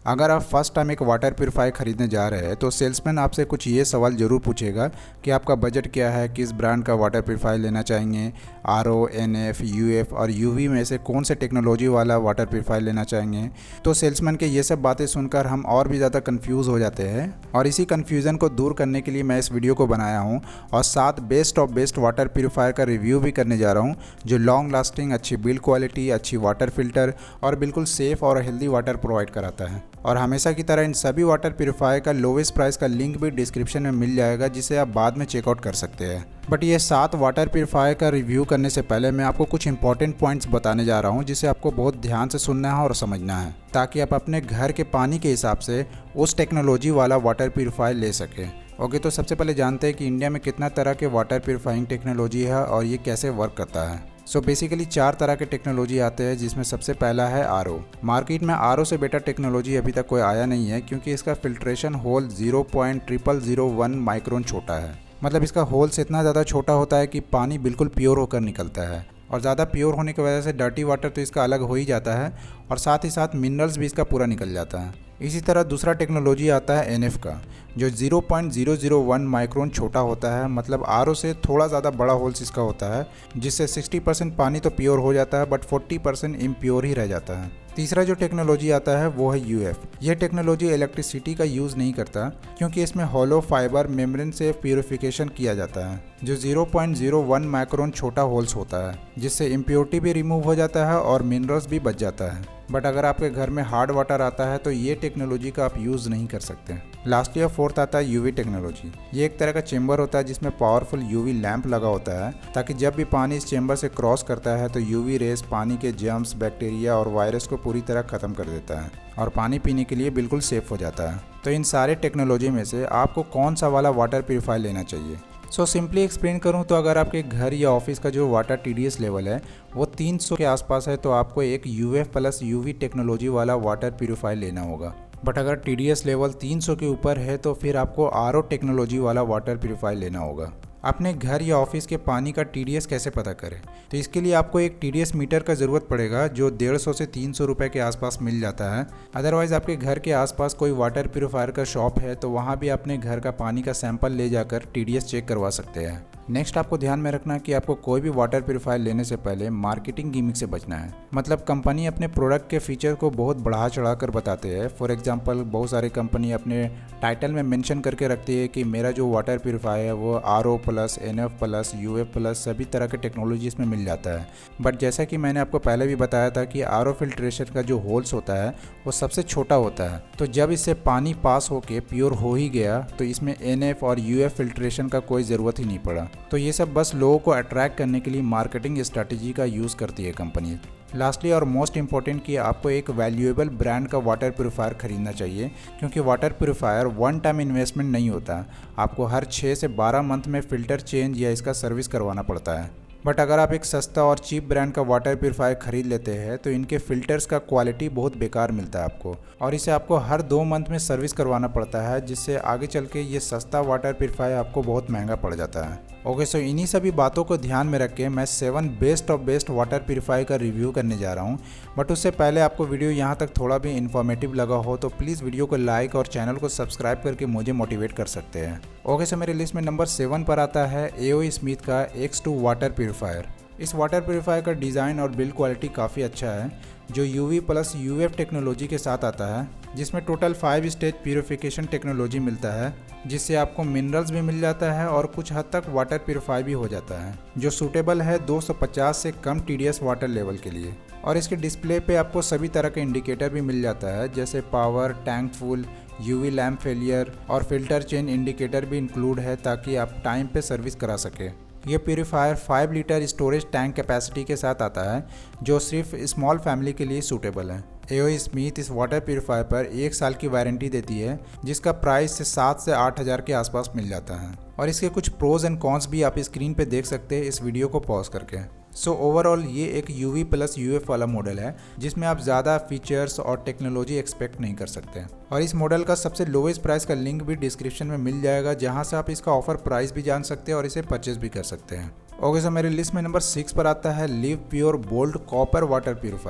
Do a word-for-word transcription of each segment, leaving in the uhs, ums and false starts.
अगर आप first time एक वाटर प्यूरीफायर खरीदने जा रहे हैं तो सेल्समैन आपसे कुछ ये सवाल ज़रूर पूछेगा कि आपका बजट क्या है, किस ब्रांड का वाटर प्यूरीफायर लेना चाहेंगे, R O, N F, U F और यू वी में से कौन से टेक्नोलॉजी वाला वाटर प्यूरीफायर लेना चाहेंगे। तो सेल्समैन के ये सब बातें सुनकर हम और भी ज़्यादा कंफ्यूज हो जाते हैं और इसी कन्फ्यूज़न को दूर करने के लिए मैं इस वीडियो को बनाया हूँ और साथ best of best water purifier का रिव्यू भी करने जा रहा हूँ जो लॉन्ग लास्टिंग, अच्छी बिल्ड क्वालिटी, अच्छी वाटर फिल्टर और बिल्कुल सेफ़ और हेल्दी वाटर प्रोवाइड कराता है। और हमेशा की तरह इन सभी वाटर प्यूरीफायर का लोवेस्ट प्राइस का लिंक भी डिस्क्रिप्शन में मिल जाएगा जिसे आप बाद में चेकआउट कर सकते हैं। बट ये सात वाटर प्यूरीफायर का रिव्यू करने से पहले मैं आपको कुछ इंपॉर्टेंट पॉइंट्स बताने जा रहा हूँ जिसे आपको बहुत ध्यान से सुनना है और समझना है ताकि आप अपने घर के पानी के हिसाब से उस टेक्नोलॉजी वाला वाटर प्यूरीफायर ले सकें। ओके, तो सबसे पहले जानते हैं कि इंडिया में कितना तरह के वाटर प्यूरीफाइंग टेक्नोलॉजी है और ये कैसे वर्क करता है। सो so बेसिकली चार तरह के टेक्नोलॉजी आते हैं जिसमें सबसे पहला है आर ओ। मार्केट में आर ओ से बेटर टेक्नोलॉजी अभी तक कोई आया नहीं है क्योंकि इसका filtration hole zero point triple zero one micron छोटा है। मतलब इसका होल्स इतना ज़्यादा छोटा होता है कि पानी बिल्कुल प्योर होकर निकलता है और ज़्यादा प्योर होने की वजह से डर्टी वाटर तो इसका अलग हो ही जाता है और साथ ही साथ मिनरल्स भी इसका पूरा निकल जाता है। इसी तरह दूसरा टेक्नोलॉजी आता है एन एफ का जो zero point zero zero one micron छोटा होता है। मतलब आर ओ से थोड़ा ज़्यादा बड़ा होल्स इसका होता है जिससे साठ परसेंट पानी तो प्योर हो जाता है बट चालीस परसेंट इम्प्योर ही रह जाता है। तीसरा जो टेक्नोलॉजी आता है वो है यू एफ। यह टेक्नोलॉजी इलेक्ट्रिसिटी का यूज़ नहीं करता क्योंकि इसमें हॉलो फाइबर मेम्ब्रेन से प्यूरिफिकेशन किया जाता है जो zero point zero one micron छोटा होल्स होता है जिससे इम्प्योरिटी भी रिमूव हो जाता है और मिनरल्स भी बच जाता है। बट अगर आपके घर में हार्ड वाटर आता है तो ये टेक्नोलॉजी का आप यूज़ नहीं कर सकते। लास्ट या फोर्थ आता है यूवी टेक्नोलॉजी। ये एक तरह का चेंबर होता है जिसमें पावरफुल यूवी लैंप लगा होता है ताकि जब भी पानी इस चेंबर से क्रॉस करता है तो यूवी रेस पानी के जर्म्स, बैक्टीरिया और वायरस को पूरी तरह ख़त्म कर देता है और पानी पीने के लिए बिल्कुल सेफ़ हो जाता है। तो इन सारे टेक्नोलॉजी में से आपको कौन सा वाला वाटर प्यूरीफायर लेना चाहिए। सो सिंपली एक्सप्लेन करूं तो अगर आपके घर या ऑफिस का जो water T D S level है वो तीन सौ के आसपास है तो आपको एक U F plus U V technology वाला वाटर प्यूरीफायर लेना होगा। बट अगर टी डी एस लेवल तीन सौ के ऊपर है तो फिर आपको आर ओ टेक्नोलॉजी वाला वाटर प्यूरीफायर लेना होगा। अपने घर या ऑफिस के पानी का टी डी एस कैसे पता करें, तो इसके लिए आपको एक टी डी एस मीटर का ज़रूरत पड़ेगा जो डेढ़ सौ से तीन सौ रुपये के आसपास मिल जाता है। अदरवाइज़ आपके घर के आसपास कोई वाटर प्यूरीफायर का शॉप है तो वहाँ भी अपने घर का पानी का सैंपल ले जाकर टी डी एस चेक करवा सकते हैं। नेक्स्ट आपको ध्यान में रखना कि आपको कोई भी वाटर प्यूरीफायर लेने से पहले मार्केटिंग गिमिक से बचना है। मतलब कंपनी अपने प्रोडक्ट के फीचर को बहुत बढ़ा चढ़ा कर बताते हैं। फॉर एग्जांपल बहुत सारी कंपनी अपने टाइटल में मेंशन करके रखती है कि मेरा जो वाटर प्यूरीफायर है वो R O plus, N F plus, U F plus सभी तरह के टेक्नोलॉजी इसमें मिल जाता है। बट जैसा कि मैंने आपको पहले भी बताया था कि आर ओ फिल्ट्रेशन का जो होल्स होता है वो सबसे छोटा होता है। तो जब इससे पानी पास होके प्योर हो ही गया तो इसमें एन एफ और यू एफ फिल्ट्रेशन का कोई ज़रूरत ही नहीं पड़ा। तो ये सब बस लोगों को अट्रैक्ट करने के लिए मार्केटिंग स्ट्रैटेजी का यूज़ करती है कंपनी। लास्टली और मोस्ट इम्पॉर्टेंट कि आपको एक वैल्यूएबल ब्रांड का वाटर प्यूरीफायर खरीदना चाहिए क्योंकि water purifier one time investment नहीं होता। आपको हर छः से बारह मंथ में फ़िल्टर चेंज या इसका सर्विस करवाना पड़ता है। बट अगर आप एक सस्ता और चीप ब्रांड का वाटर प्यूरीफायर खरीद लेते हैं तो इनके फ़िल्टर्स का क्वालिटी बहुत बेकार मिलता है आपको और इसे आपको हर दो मंथ में सर्विस करवाना पड़ता है जिससे आगे चल के ये सस्ता वाटर प्यूरीफायर आपको बहुत महंगा पड़ जाता है। ओके, सो इन्हीं सभी बातों को ध्यान में रख के मैं seven best of best water purifier का रिव्यू करने जा रहा हूँ। बट उससे पहले आपको वीडियो यहाँ तक थोड़ा भी इन्फॉर्मेटिव लगा हो तो प्लीज़ वीडियो को लाइक और चैनल को सब्सक्राइब करके मुझे मोटिवेट कर सकते हैं। ओके, सो मेरे लिस्ट में नंबर सेवन पर आता है ए ओ स्मिथ का एक्स टू वाटर प्यूरीफायर। इस वाटर प्यूरीफायर का डिज़ाइन और बिल्ड क्वालिटी काफ़ी अच्छा है जो U V plus U F technology के साथ आता है जिसमें total five stage purification technology मिलता है जिससे आपको मिनरल्स भी मिल जाता है और कुछ हद तक वाटर प्यूरीफाई भी हो जाता है जो सूटेबल है दो सौ पचास से कम T D S water level के लिए। और इसके डिस्प्ले पे आपको सभी तरह के इंडिकेटर भी मिल जाता है जैसे power, tank full, UV lamp failure और फिल्टर चेंज इंडिकेटर भी इंक्लूड है ताकि आप टाइम पे सर्विस करा सके। ये purifier five litre storage tank capacity के साथ आता है जो सिर्फ स्मॉल फैमिली के लिए सूटेबल है। ए ओ स्मिथ इस वाटर प्यूरीफायर पर एक साल की वारंटी देती है जिसका प्राइस से सात से आठ हज़ार के आसपास मिल जाता है और इसके कुछ प्रोज एंड कॉन्स भी आप स्क्रीन पे देख सकते हैं इस वीडियो को पॉज करके। सो ओवरऑल ये एक U V plus U F वाला मॉडल है जिसमें आप ज़्यादा फीचर्स और टेक्नोलॉजी एक्सपेक्ट नहीं कर सकते और इस मॉडल का सबसे लोवेस्ट प्राइस का लिंक भी डिस्क्रिप्शन में मिल जाएगा जहां से आप इसका ऑफर प्राइस भी जान सकते हैं और इसे परचेज भी कर सकते हैं। ओके, सो मेरे लिस्ट में नंबर सिक्स पर आता है Livpure bolt copper water purifier.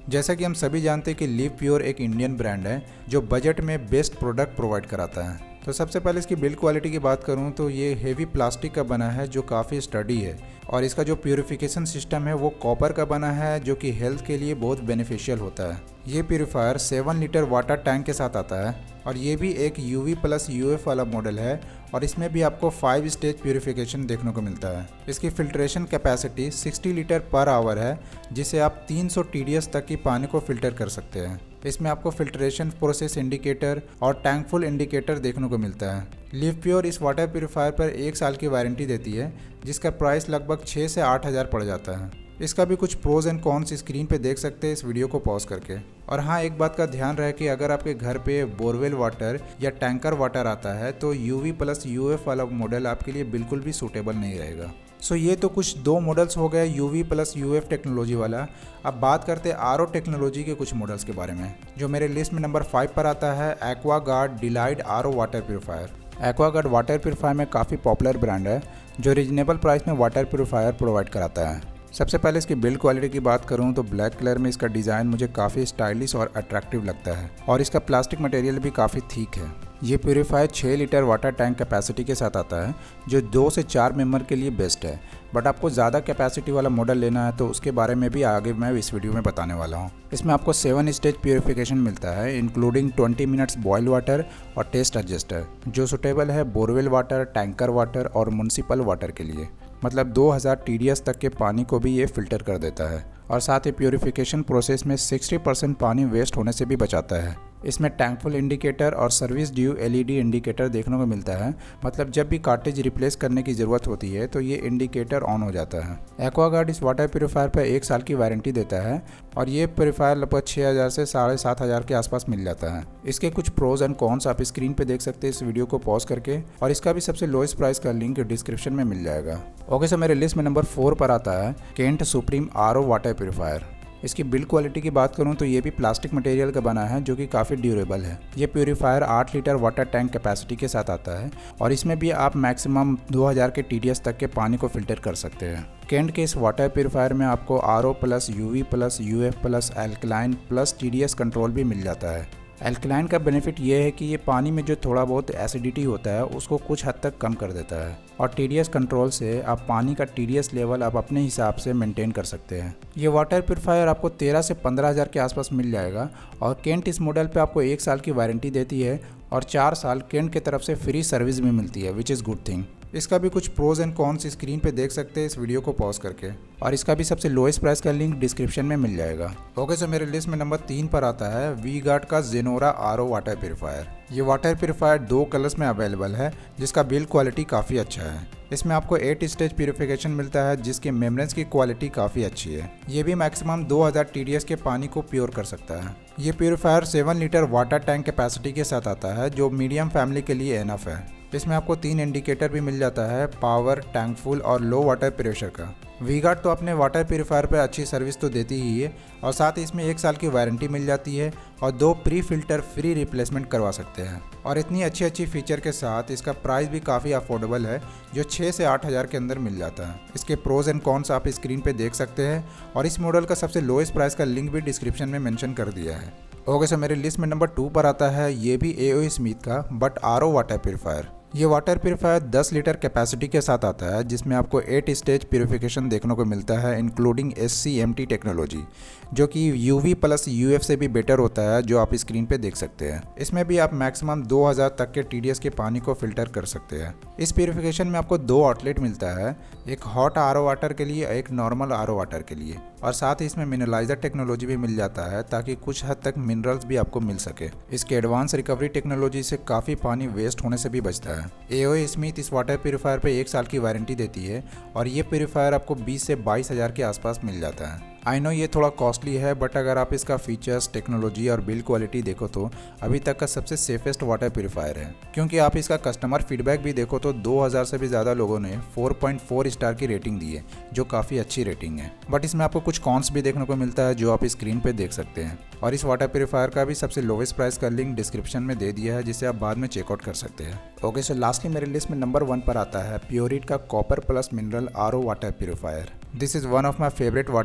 जैसा कि हम सभी जानते हैं कि लिव प्योर एक इंडियन ब्रांड है जो बजट में बेस्ट प्रोडक्ट प्रोवाइड कराता है। तो सबसे पहले इसकी बिल्ड क्वालिटी की बात करूं तो ये हेवी प्लास्टिक का बना है जो काफ़ी स्टडी है, और इसका जो प्यूरिफिकेशन सिस्टम है वो कॉपर का बना है जो कि हेल्थ के लिए बहुत बेनिफिशियल होता है। ये purifier seven litre water tank के साथ आता है और ये भी एक यूवी प्लस यूएफ वाला मॉडल है, और इसमें भी आपको फाइव स्टेज प्यूरिफिकेशन देखने को मिलता है। इसकी filtration capacity sixty litre per hour है, जिसे आप तीन सौ टीडीएस तक की पानी को फिल्टर कर सकते हैं। इसमें आपको फिल्ट्रेशन प्रोसेस इंडिकेटर और टैंक फुल इंडिकेटर देखने को मिलता है। लिव प्योर इस वाटर प्यूरीफायर पर एक साल की वारंटी देती है, जिसका प्राइस लगभग छः से आठ हज़ार पड़ जाता है। इसका भी कुछ प्रोज एंड कॉन्स स्क्रीन पे देख सकते हैं इस वीडियो को पॉज करके। और हाँ, एक बात का ध्यान रहे कि अगर आपके घर पे बोरवेल वाटर या टैंकर वाटर आता है तो यूवी प्लस यूएफ वाला मॉडल आपके लिए बिल्कुल भी सूटेबल नहीं रहेगा। सो ये तो कुछ दो मॉडल्स हो गए यूवी प्लस यूएफ टेक्नोलॉजी वाला। अब बात करते हैं आर ओ टेक्नोलॉजी के कुछ मॉडल्स के बारे में, जो मेरे लिस्ट में नंबर फाइव पर आता है Aquaguard Delight R O water purifier. Aquaguard water purifier में काफ़ी पॉपुलर ब्रांड है जो रीजनेबल प्राइस में वाटर प्यूरीफायर प्रोवाइड कराता है। सबसे पहले इसकी बिल्ड क्वालिटी की बात करूं तो ब्लैक कलर में इसका डिज़ाइन मुझे काफ़ी स्टाइलिश और अट्रैक्टिव लगता है, और इसका प्लास्टिक मटेरियल भी काफ़ी थिक है। ये प्यूरीफायर छः लीटर वाटर टैंक कैपेसिटी के साथ आता है, जो दो से चार मेंबर के लिए बेस्ट है। बट आपको ज़्यादा कैपेसिटी वाला मॉडल लेना है तो उसके बारे में भी आगे मैं इस वीडियो में बताने वाला हूँ। इसमें आपको सेवन स्टेज प्यूरिफिकेशन मिलता है, including twenty minutes boil water और टेस्ट एडजस्टर, जो सुटेबल है बोरवेल वाटर, टैंकर वाटर और म्युनिसिपल वाटर के लिए। मतलब दो हज़ार टीडीएस तक के पानी को भी ये फिल्टर कर देता है, और साथ ही प्यूरिफिकेशन प्रोसेस में साठ परसेंट पानी वेस्ट होने से भी बचाता है। इसमें टैंकफुल इंडिकेटर और सर्विस ड्यू एलईडी इंडिकेटर देखने को मिलता है। मतलब जब भी कार्टेज रिप्लेस करने की ज़रूरत होती है तो ये इंडिकेटर ऑन हो जाता है। एक्वागार्ड इस वाटर प्यूरीफायर पर एक साल की वारंटी देता है, और ये प्यूरीफायर लगभग छः हज़ार से साढ़े सात हज़ार के आसपास मिल जाता है। इसके कुछ प्रोज एंड कॉन्स आप स्क्रीन पे देख सकते हैं इस वीडियो को पॉज करके, और इसका भी सबसे लोएस्ट प्राइस का लिंक डिस्क्रिप्शन में मिल जाएगा। ओके सर, मेरे लिस्ट में नंबर फोर पर आता है Kent supreme R O water purifier. इसकी बिल्ड क्वालिटी की बात करूं तो ये भी प्लास्टिक मटेरियल का बना है जो कि काफ़ी ड्यूरेबल है। ये प्यूरीफायर आठ लीटर वाटर टैंक कैपेसिटी के साथ आता है, और इसमें भी आप मैक्सिमम दो हज़ार के टीडीएस तक के पानी को फिल्टर कर सकते हैं। केंट के इस वाटर प्यूरीफायर में आपको R O plus UV plus UF plus alkaline plus TDS control भी मिल जाता है। एल्कलाइन का बेनिफिट ये है कि ये पानी में जो थोड़ा बहुत एसिडिटी होता है उसको कुछ हद तक कम कर देता है, और टीडीएस कंट्रोल से आप पानी का टीडीएस लेवल आप अपने हिसाब से मेंटेन कर सकते हैं। ये वाटर प्यूरीफायर आपको तेरह से पंद्रह हज़ार के आसपास मिल जाएगा, और केंट इस मॉडल पे आपको एक साल की वारंटी देती है, और चार साल केंट की तरफ से फ्री सर्विस भी मिलती है, विच इज़ गुड थिंग। इसका भी कुछ प्रोज एंड कॉन्स स्क्रीन पे देख सकते हैं इस वीडियो को पॉज करके, और इसका भी सबसे लोएस्ट प्राइस का लिंक डिस्क्रिप्शन में मिल जाएगा। ओके सर, मेरे लिस्ट में नंबर तीन पर आता है वी गार्ड का Zenora R O water purifier. ये वाटर प्यूरीफायर दो कलर्स में अवेलेबल है, जिसका बिल्ड क्वालिटी काफ़ी अच्छा है। इसमें आपको एट स्टेज प्यूरिफिकेशन मिलता है, जिसकी मेम्ब्रेन्स की क्वालिटी काफ़ी अच्छी है। ये भी मैक्सिमम दो हज़ार टीडीएस के पानी को प्योर कर सकता है। ये purifier seven litre water tank capacity के साथ आता है, जो मीडियम फैमिली के लिए एनफ है। इसमें आपको तीन इंडिकेटर भी मिल जाता है, पावर, टैंक फुल और लो वाटर प्रेशर का। वी गार्ड तो अपने वाटर प्यूरीफायर पर अच्छी सर्विस तो देती ही है, और साथ ही इसमें एक साल की वारंटी मिल जाती है, और दो प्री फिल्टर फ्री रिप्लेसमेंट करवा सकते हैं। और इतनी अच्छी अच्छी फीचर के साथ इसका प्राइस भी काफ़ी अफोर्डेबल है, जो छः से आठ हज़ार के अंदर मिल जाता है। इसके प्रोज एंड कॉन्स आप स्क्रीन पे देख सकते हैं, और इस मॉडल का सबसे लोएस्ट प्राइस का लिंक भी डिस्क्रिप्शन में मेंशन कर दिया है। ओके सर, मेरे लिस्ट में नंबर टू पर आता है ये भी ए ओ स्मिथ का but R O water purifier. ये वाटर प्यूरीफायर दस लीटर कैपेसिटी के साथ आता है, जिसमें आपको एट स्टेज प्यूरिफिकेशन देखने को मिलता है, including S C M T technology, जो कि यूवी प्लस यूएफ से भी बेटर होता है, जो आप स्क्रीन पे देख सकते हैं। इसमें भी आप मैक्सिमम दो हज़ार तक के टीडीएस के पानी को फिल्टर कर सकते हैं। इस प्यूरिफिकेशन में आपको दो आउटलेट मिलता है, एक हॉट आर ओ वाटर के लिए, एक नॉर्मल आर ओ वाटर के लिए, और साथ ही इसमें मिनरलाइजर टेक्नोलॉजी भी मिल जाता है, ताकि कुछ हद तक मिनरल्स भी आपको मिल सके। इसके एडवांस रिकवरी टेक्नोलॉजी से काफ़ी पानी वेस्ट होने से भी बचता है। ए ओ स्मिथ इस वाटर प्यूरीफायर पे एक साल की वारंटी देती है, और ये प्यूरीफायर आपको बीस से बाईस हज़ार के आसपास मिल जाता है। आई नो ये थोड़ा कॉस्टली है, बट अगर आप इसका फीचर्स, टेक्नोलॉजी और बिल्ड क्वालिटी देखो तो अभी तक का सबसे सेफेस्ट वाटर प्यूरीफायर है। क्योंकि आप इसका कस्टमर फीडबैक भी देखो तो दो हज़ार से भी ज़्यादा लोगों ने फोर पॉइंट फोर स्टार की रेटिंग दी है, जो काफ़ी अच्छी रेटिंग है। बट इसमें आपको कुछ कॉन्स भी देखने को मिलता है, जो आप स्क्रीन पर देख सकते हैं। और इस वाटर प्यूरीफायर का भी सबसे लोवेस्ट प्राइस का लिंक डिस्क्रिप्शन में दे दिया है, जिसे आप बाद में चेकआउट कर सकते हैं। ओके सो लास्टली मेरे लिस्ट में नंबर वन पर आता है प्योरिट का copper plus mineral R O water purifier. This is one of my favourite water purifier.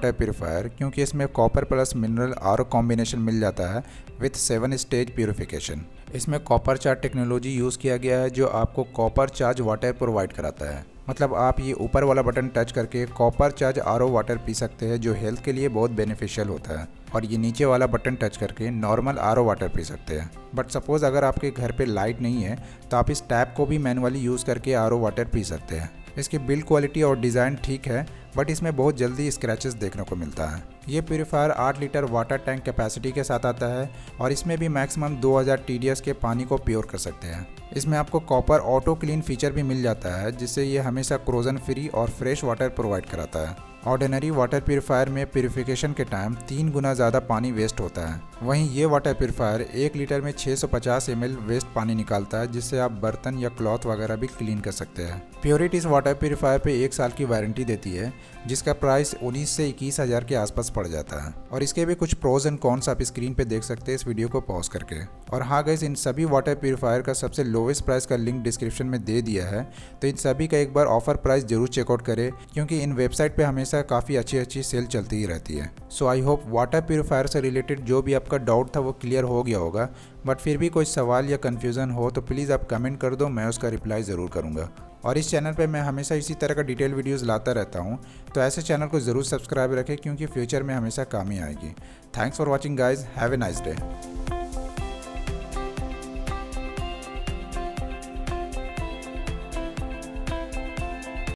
Purifier क्योंकि इसमें copper plus mineral R O combination मिल जाता है विथ सेवन स्टेज प्यूरिफिकेशन। इसमें कॉपर चार्ज टेक्नोलॉजी यूज़ किया गया है जो आपको कॉपर चार्ज वाटर प्रोवाइड कराता है। मतलब आप ये ऊपर वाला बटन टच करके copper charge R O water पी सकते हैं जो हेल्थ के लिए बहुत बेनिफिशियल होता है, और ये नीचे वाला बटन टच करके नॉर्मल आर ओ वाटर पी सकते हैं। बट सपोज़ अगर आपके घर पे लाइट नहीं है तो आप इस टैप को भी मैनुअली यूज़ करके आर ओ वाटर पी सकते हैं। इसकी बिल्ड क्वालिटी और डिज़ाइन ठीक है, बट इसमें बहुत जल्दी स्क्रैचेस देखने को मिलता है। ये प्यूरीफायर आठ लीटर वाटर टैंक कैपेसिटी के साथ आता है और इसमें भी मैक्सिमम दो हज़ार टी डी एस के पानी को प्योर कर सकते हैं। इसमें आपको कॉपर ऑटो क्लीन फीचर भी मिल जाता है जिससे ये हमेशा क्रोजन फ्री और फ्रेश वाटर प्रोवाइड कराता है। ऑर्डिनरी वाटर प्यूरीफायर में प्यूरिफिकेशन के टाइम तीन गुना ज़्यादा पानी वेस्ट होता है, वहीं ये वाटर प्यूरीफायर एक लीटर में छह सौ पचास एम एल वेस्ट पानी निकालता है जिससे आप बर्तन या क्लॉथ वगैरह भी क्लीन कर सकते हैं। प्योरिटी इस वाटर प्यूरीफायर पे एक साल की वारंटी देती है जिसका प्राइस उन्नीस से इक्कीस हज़ार के आसपास पड़ जाता है, और इसके भी कुछ प्रोज एंड कॉन्स आप स्क्रीन पे देख सकते हैं इस वीडियो को पॉज करके। और हाँ गाइस, इन सभी वाटर प्यूरीफायर का सबसे लोवेस्ट प्राइस का लिंक डिस्क्रिप्शन में दे दिया है, तो इन सभी का एक बार ऑफर प्राइस जरूर चेकआउट करें क्योंकि इन वेबसाइट पे हमेशा काफ़ी अच्छी अच्छी सेल चलती ही रहती है। So I hope water purifier से रिलेटेड जो भी आपका डाउट था वो क्लियर हो गया होगा, बट फिर भी कोई सवाल या कन्फ्यूज़न हो तो प्लीज़ आप कमेंट कर दो, मैं उसका रिप्लाई ज़रूर करूँगा। और इस चैनल पे मैं हमेशा इसी तरह का डिटेल वीडियोस लाता रहता हूँ, तो ऐसे चैनल को ज़रूर सब्सक्राइब रखें क्योंकि फ्यूचर में हमेशा काम ही आएगी। Thanks for watching guys, have a nice day.